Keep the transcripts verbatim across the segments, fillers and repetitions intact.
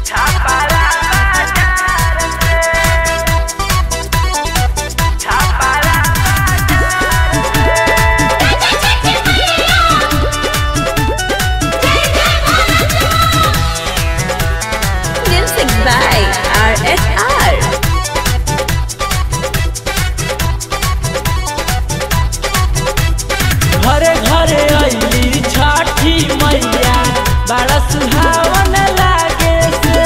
बड़ा सुहावन लागे से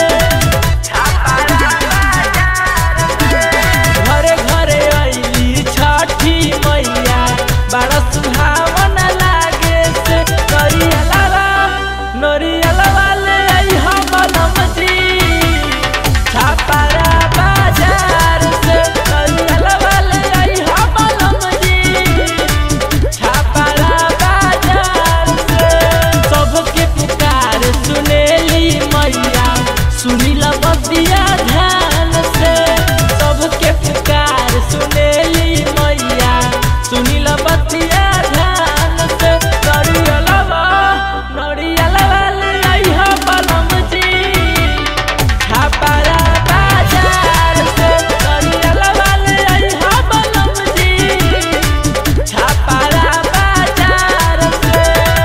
घरे घरे अइली छठी मैया बड़ा सुहावन लागे से नरियलवा नरियलवा ले आई हम बनम जी छापारा बाजार से नरियलवा ले आई हम बनम जी छापारा बाजार से सबके सुनेली मैया सुनीला बतिया ध्यान से सबके पुकार सुनेली मैया सुनीला बतिया ध्यान से नरियलवा नरियलवा ले आई हम बनम जी छापारा बाजार से नरियलवा ले आई हम बनम जी छापारा बाजार से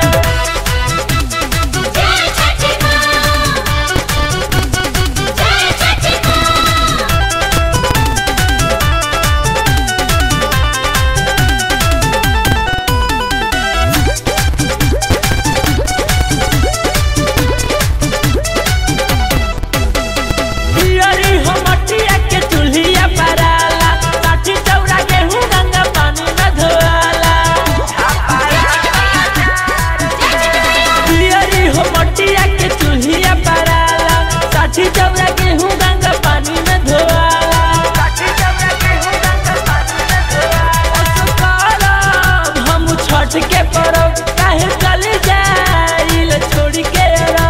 के परब काहे चली जाइल छोड़ के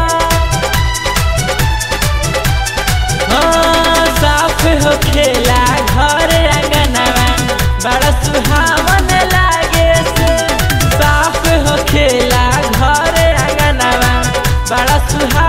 हाँ साफ हो खेला घर आंगनवा बड़ा सुहावन लागे से साफ हो खेला घर आंगनवा बड़ा सुहा